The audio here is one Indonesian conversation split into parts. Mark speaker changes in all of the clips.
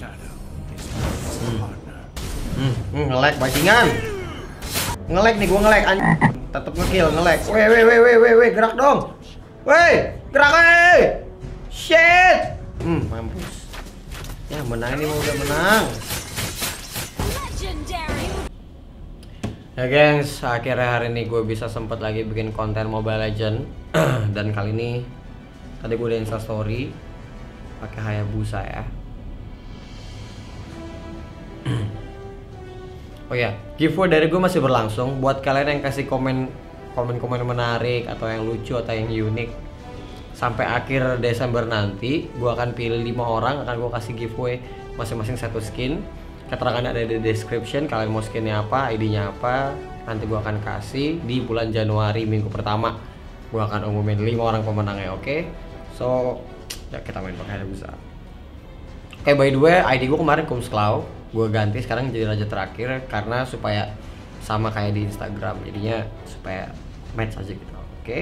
Speaker 1: Nge-lag bajingan. Nge-lag nih, gua nge-lag tetep nge-kill, nge-lag. Weh, gerak dong. Weh, gerak weh. Shit. Mampus. Ya menang ini, mau udah menang. Ya gengs, akhirnya hari ini gue bisa sempet lagi bikin konten Mobile Legend. Dan kali ini tadi gue udah Insta story pakai Hayabusa ya. Oh ya, giveaway dari gue masih berlangsung. Buat kalian yang kasih komen menarik atau yang lucu atau yang unik, sampai akhir Desember nanti gue akan pilih 5 orang, akan gue kasih giveaway masing-masing satu skin. Keterangannya ada di description. Kalian mau skinnya apa, ID-nya apa, nanti gue akan kasih di bulan Januari minggu pertama. Gue akan umumin 5 orang pemenangnya, oke? So, ya kita main pakai Hayabusa. Oke, by the way, ID gue kemarin Kumsklau, gue ganti sekarang jadi raja terakhir karena supaya sama kayak di Instagram, jadinya supaya match aja gitu, oke?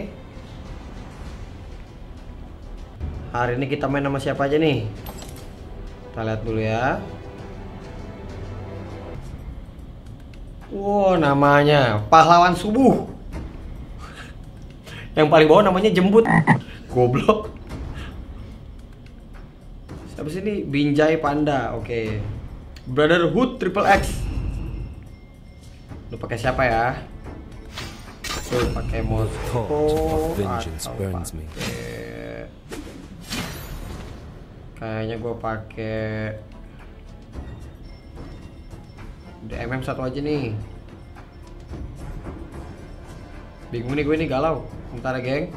Speaker 1: Hari ini kita main sama siapa aja nih? Kita lihat dulu ya. Wow, namanya Pahlawan Subuh. Yang paling bawah namanya Jembut. Goblok. Siapa sih ini? Binjai Panda. Oke. Brotherhood Triple X. Lu pakai siapa ya? Tuh pakai Moskow atau pakai... Kayaknya gue pakai DMM satu aja nih. Bingung nih gue nih, galau. Bentar ya geng.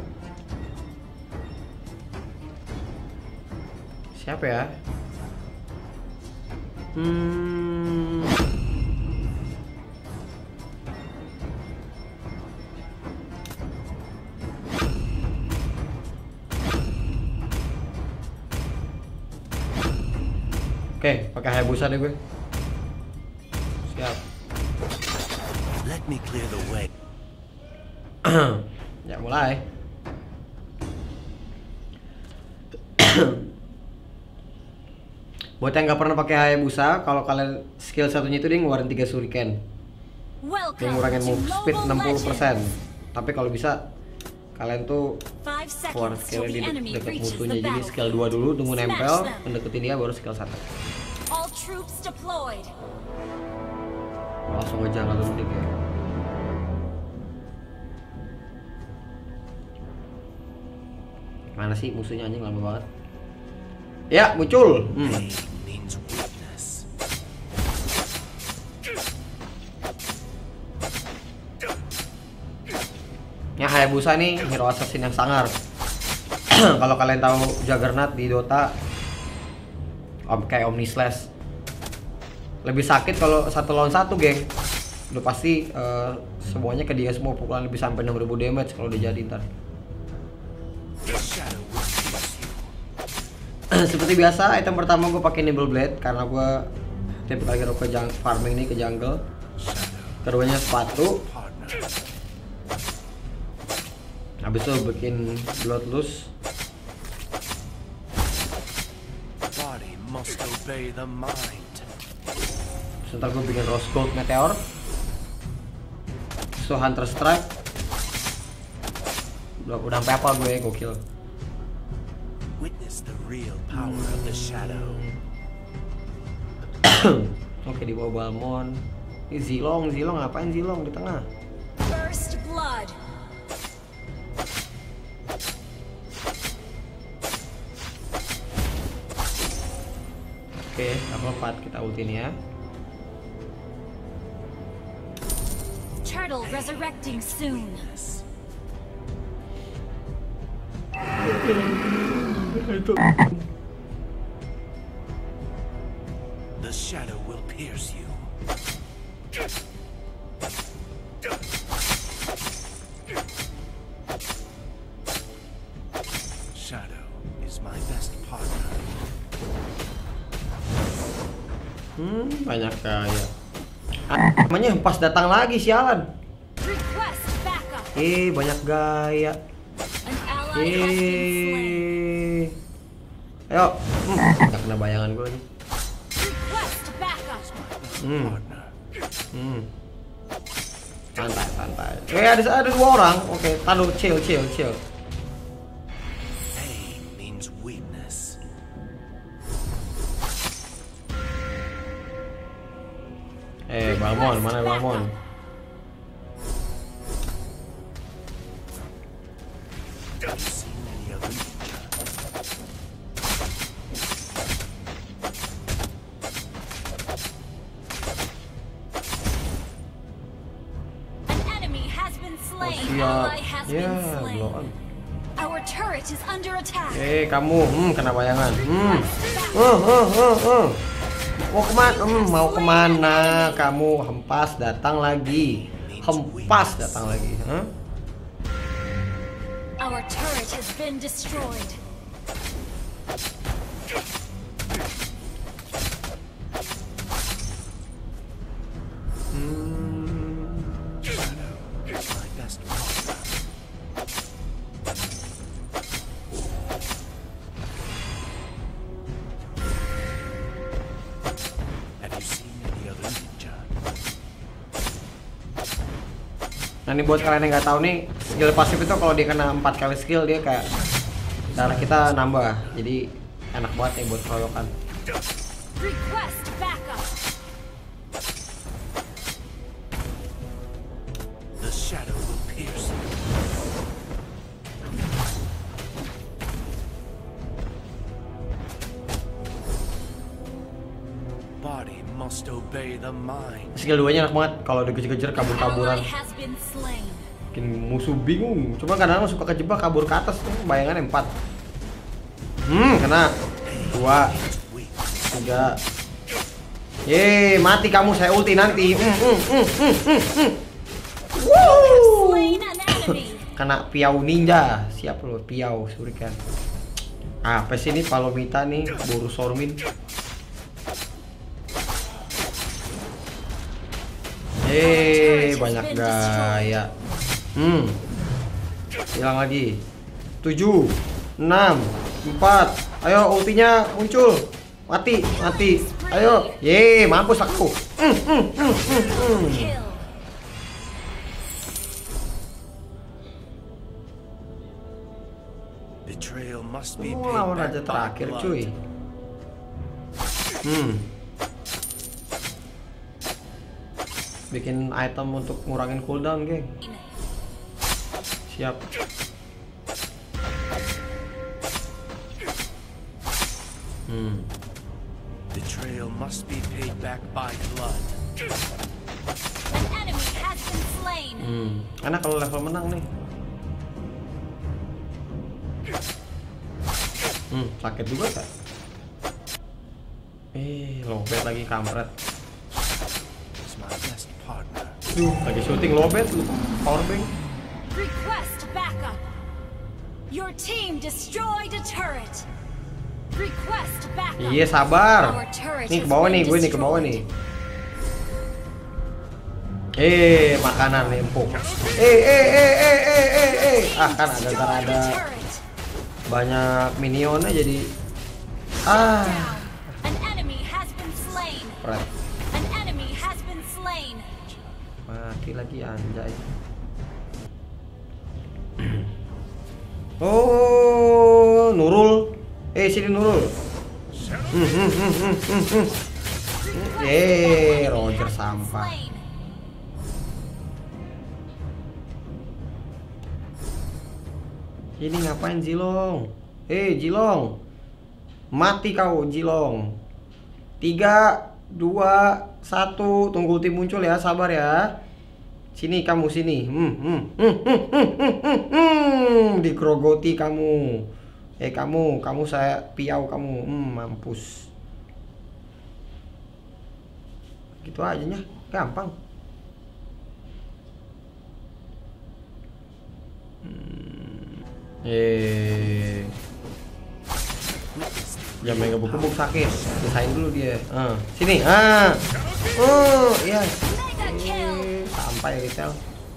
Speaker 1: Siapa ya? Oke, pakai Hayabusa deh gue. Siap.
Speaker 2: Let me clear the way.
Speaker 1: Ya mulai. Buat yang nggak pernah pakai Hayabusa, kalau kalian skill satunya itu dia ngeluarin 3 shuriken. Dia ngurangin move speed 60%. Tapi kalau bisa kalian tuh keluar skillnya di dekat musuhnya. Jadi skill 2 dulu, tunggu nempel, mendeketin dia baru skill 1. Langsung aja nggak dulu deh kayak. Mana sih musuhnya, anjing lama banget. Ya, muncul. Ya, Hayabusa nih hero assassin yang sangar. Kalau kalian tahu Juggernaut di Dota, kayak Omnislash, lebih sakit kalau 1 lawan 1, geng. Udah pasti semuanya ke dia semua, pukulan lebih sampai 6000 damage kalau udah jadi ntar. Seperti biasa, item pertama gue pakai Nimble Blade karena gue tipe hero ke farming nih, ke jungle. Keduanya sepatu. Habis itu bikin Bloodlust. Sebentar gue bikin Rose Gold Meteor. So Hunter Strike. Udah sampai apa gue, gokil.
Speaker 2: Witness the real power of the shadow.
Speaker 1: Oke, di bawah Balmond. Ini Zilong ngapain Zilong di tengah?
Speaker 3: First blood.
Speaker 1: Oke, level 4 kita ultin ya.
Speaker 3: Turtle resurrecting soon.
Speaker 2: The shadow will pierce you. Shadow is my best partner.
Speaker 1: Banyak kaya. Namanya pas datang lagi sialan. Banyak gaya. Ayo. Gak kena bayangan gue lagi.
Speaker 2: partner.
Speaker 1: Santai. Ada 2 orang. Oke, taruh chill.
Speaker 2: Pain means weakness.
Speaker 1: Bang Mon, mana Bang Mon?
Speaker 2: Have you seen any other ninja?
Speaker 3: An enemy has been slain. An
Speaker 1: Siap.
Speaker 3: ally has
Speaker 1: Ya,
Speaker 3: been slain.
Speaker 1: blow on.
Speaker 3: Our turret is under attack.
Speaker 1: Kamu, kena bayangan. Mau kemana? Kamu hempas datang lagi.
Speaker 3: Our turret has been destroyed.
Speaker 2: My best partner. Have you seen any other ninja?
Speaker 1: Nah, ini buat kalian yang nggak tahu nih, skill pasif itu kalau dia kena 4 kali skill dia kayak darah kita nambah. Jadi enak banget nih buat keroyokan.
Speaker 3: Request backup.
Speaker 2: The shadow will pierce you. Body must obey the mind.
Speaker 1: Skill 2-nya enak banget kalau dikejar-kejar kabur-kaburan.
Speaker 3: Ally has been slain.
Speaker 1: Bikin musuh bingung. Cuma kadang-kadang suka kejebak kabur ke atas tuh, bayangannya 4. Kena. 2, 3. Mati kamu, saya ulti nanti.
Speaker 3: Slain an enemy.
Speaker 1: Kena piau ninja. Siap loh, piau surikan. Apa sih ini Palomita nih, Boru Sormin. Banyak gaya. Hilang lagi. 7, 6, 4. Ayo ultinya muncul. Mati. Ayo. Mampus aku.
Speaker 3: Kill.
Speaker 2: Betrayal must be
Speaker 1: Lu
Speaker 2: paid
Speaker 1: lawan
Speaker 2: back
Speaker 1: raja
Speaker 2: by
Speaker 1: terakhir,
Speaker 2: blood.
Speaker 1: cuy. Bikin item untuk ngurangin cooldown, geng. Siap.
Speaker 2: Betrayal must be paid back by blood.
Speaker 3: An enemy has been slain.
Speaker 1: Karena kalau level menang nih. Sakit juga kan? Lobet lagi kampret.
Speaker 2: Is my best partner.
Speaker 1: Lagi syuting lobet lu. Powerbank.
Speaker 3: Request backup. Your team destroyed a turret. Request backup.
Speaker 1: Iya, sabar.
Speaker 3: Our turret
Speaker 1: Nih ke
Speaker 3: has
Speaker 1: bawah
Speaker 3: been
Speaker 1: nih, gue nih ke bawah nih. Makanan nih empuk. Kan
Speaker 3: Destroyed
Speaker 1: ada
Speaker 3: a turret.
Speaker 1: banyak minionnya jadi
Speaker 3: Down. An enemy has been slain.
Speaker 1: pret.
Speaker 3: An enemy has been slain.
Speaker 1: Mati lagi anjay. Oh, Nurul. Sini Nurul. Roger sampah. Ini ngapain Jilong? Jilong. Mati kau Jilong. 3, 2, 1. Tunggu ulti muncul ya, sabar ya. Sini kamu sini. Digrogoti kamu. Kamu saya piau kamu. Mampus. Gitu aja nya, gampang. Jangan main gebuk-gebuk, sakit. Pisahin dulu dia. Sini. Iya.
Speaker 3: Mega kill.
Speaker 1: Sampai retail.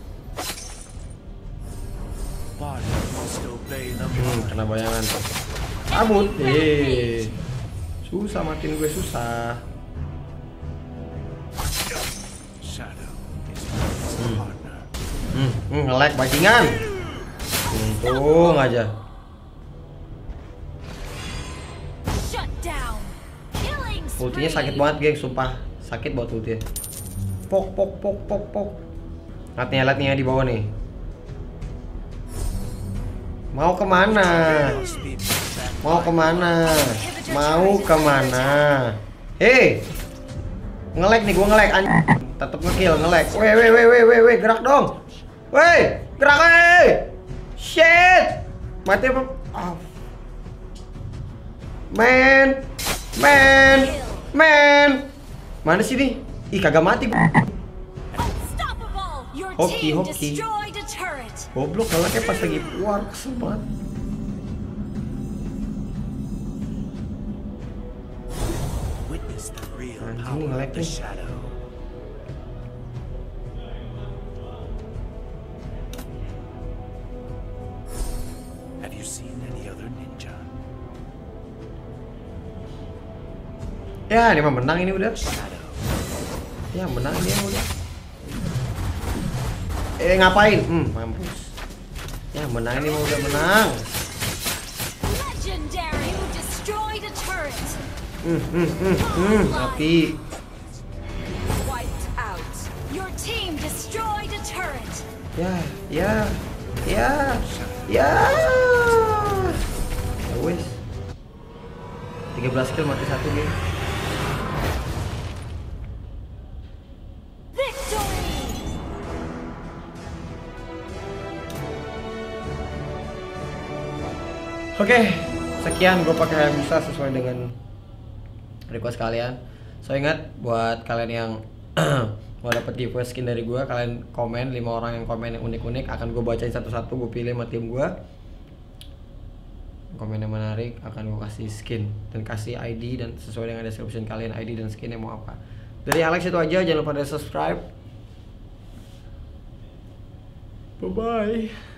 Speaker 2: Body must obey the mind.
Speaker 1: Kena bayangan. Kabut. Susah matiin gue, susah.
Speaker 2: Shadow is my partner.
Speaker 1: Nge-lag bajingan. Untung aja.
Speaker 3: Shut down. Killing
Speaker 1: Ultinya sakit
Speaker 3: spree.
Speaker 1: banget, geng, sumpah. Sakit buat ultinya. Pok. Lihat nih yang di bawah nih. Mau kemana?
Speaker 2: Speed back.
Speaker 1: Mau kemana? Mau kemana? Hei, nge-lag nih, gua nge-lag. Tetep nge-kill, nge-lag. Weh, gerak dong. Weh, gerak, shit. Mati apa? Ah. Man. Mana sih nih? Ih, kagak mati.
Speaker 3: Unstoppable. Your
Speaker 1: Hoki.
Speaker 3: team destroyed a turret.
Speaker 1: Goblok, nge-lagnya pas lagi war, kesel banget.
Speaker 2: Witness the real
Speaker 1: Anjing,
Speaker 2: power of
Speaker 1: nge-lag
Speaker 2: the
Speaker 1: nih.
Speaker 2: shadow. Have you seen any other ninja?
Speaker 1: Ya, ini mah menang ini udah.
Speaker 2: Shadow.
Speaker 1: Ya, menang dia udah. Ngapain? Mampus. Ya, menang ini mah udah menang.
Speaker 3: Legendary. You destroyed a turret.
Speaker 1: Mati.
Speaker 3: Wiped out. Your team destroyed a turret.
Speaker 1: Ya. Wes. 13 kill mati 1 game.
Speaker 3: Victory.
Speaker 1: Oke, sekian gue pakai Hayabusa sesuai dengan request kalian. So ingat buat kalian yang mau dapat giveaway skin dari gue, kalian komen 5 orang yang komen yang unik-unik akan gue bacain satu-satu, gue pilih sama tim gue. Komen yang menarik akan gue kasih skin dan kasih ID dan sesuai dengan description kalian ID dan skinnya mau apa. Dari Alex itu aja, jangan lupa di subscribe. Bye bye.